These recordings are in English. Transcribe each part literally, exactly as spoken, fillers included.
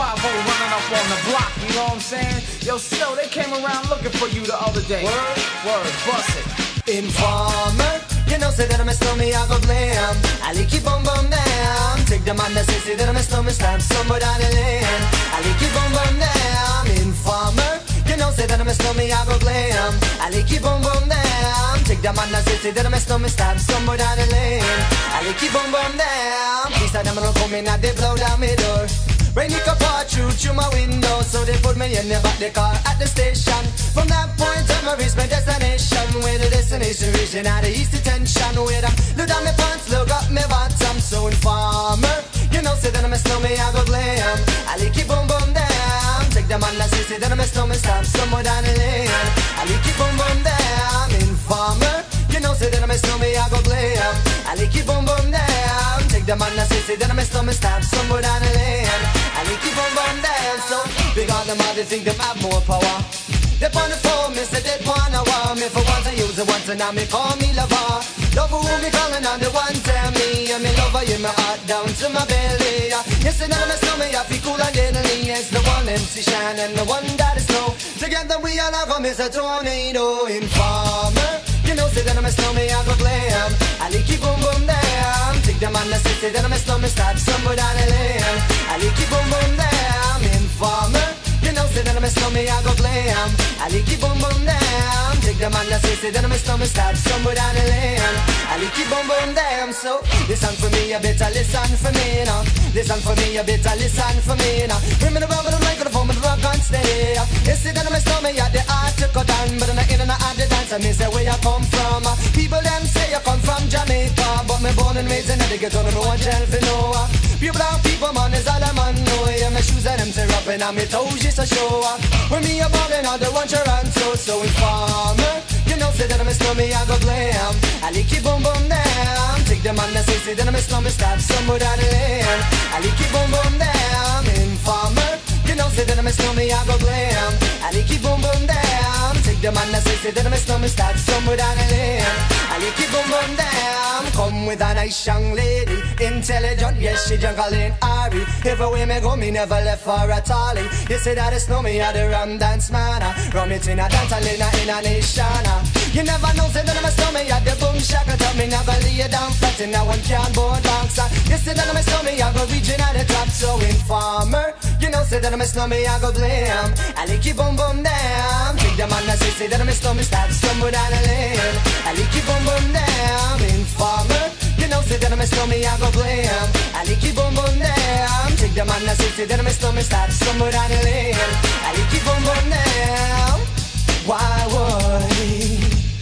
five oh running up on the block, you know what I'm saying? Yo, still, they came around looking for you the other day. Word, word, bust it. Informer, you know, say that I'm a stormy, I go blame. I like you boom boom down. Take the man that say, say that I'm a stormy, stamp somewhere down the lane. I like you boom boom down. Informer, you know, say that I'm a stormy, I go blame. I like you boom boom down. Take the man that say, say that I'm a stormy, stamp somewhere down the lane. I like you boom boom down. Please tell them I don't come in and they blow down my door. Rain it can pour through through my window, so they put me in the back the car at the station. From that point on, I reached my destination. Where the destination region had the east detention. Where I look down my pants, look up my bottom. So informer, you know, say that I'm a snowman, I go glam. I like it boom boom down. Take the man that say, say that I'm a snowman, stop somewhere down the lane. I like it boom boom down. Informer, you know, say that I'm a snowman, I go glam. I like it boom boom down. Take the man that say, say that I'm a snowman, stop somewhere down the lane. I like keep on run down, so because them all they think them have more power. They on the phone, me say they wanna want me for once I use it once and now me call me lover. Lover who me calling on the one tell me and me lover in my heart down to my belly. Yes, and I'm a snowman, I feel cool and deadly. It's the one M C Shine and the one that is snow. Together we all have a miss a tornado. Informer, you know, say that I'm a snowman, I go glam. I like keep boom boom down. Take the man that say, say that I'm a snowman, start somewhere down the lane. I like keep boom boom down. Informer, you know, say that I'm a snowman, I go glam. I like keep boom boom down. Take the man that say, say that I'm a snowman, start somewhere down the lane. I like keep boom boom down. So listen for me, you better listen for me now. Listen for me, you better listen for me now. Bring me the rubber, the microphone, the rock and stay. You say that I'm a snowman, yeah, the art to cut down, but I'm not in and out of the dance. I miss where you come from. People them say you come from Jamaica, but me born and raised in the ghetto, no one tell for no. Pure brown people, man, is all I'm on. No, yeah, my shoes and them tear up and my toes just a show. When me a ballin', all the one Toronto, so informer. You know, say that I'm a snowman, I go glam. I like it boom boom down. Take the man that say, say that I'm a snowman, start somewhere down the lane. I like it boom boom down. Informer, you know, say that I'm a snowman, I go glam. I like it boom boom down. Take the man that say, say that I'm a snowman, start somewhere down the lane. I like it boom boom down. Come with a nice young lady, intelligent, yes, she juggling Ari. Everywhere me go, me never left for a tally. You say that it's no me, I the rum dance man. Rum it in a dance, I in a, in a nation. You never know, say that I'm a snowman, I the boom shaka. Tell me never lay it down flat in a one can board box. You say that I'm a snowman, I go reaching at the top. So informer, you know, say that I'm a snowman, I go blame. I like it boom boom down. Take the man that say, say that I'm a snowman, start somewhere down the lane. I like it boom boom down. Informer, you know, say that I'm a snowman, I go blame. I like it boom boom down. Take the man that say, say that I'm a snowman, start somewhere down the lane. I like it boom boom down. Why would he?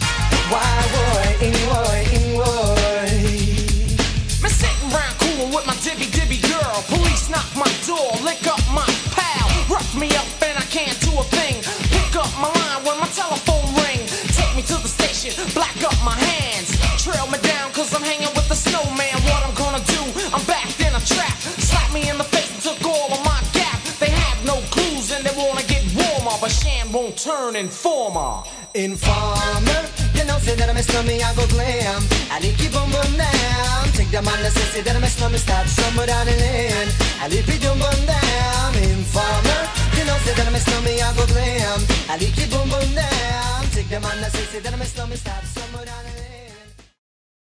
Why would he? Why would Me sitting round cool with my dibby dibby girl. Police knock my door, lick up my pal. Rough me up and I can't do a thing. Pick up my line when my telephone ring. Take me to the station, black up my hands. Trail me down cause I'm hanging with the snowman. What I'm gonna do, I'm backed in a trap. Slap me in the face and took all of my gap. They have no clues and they wanna get warmer, but Shan won't turn informer. Informer, you know, say that I'm a snowman, I go glam. I like it boom boom down. Take the man that say, say that I'm a snowman, start somewhere down the lane. I like it boom boom down. Informer, you know, say that I'm a snowman, I go glam. I like it boom boom down. Take the man that say, say that I'm a snowman, start somewhere.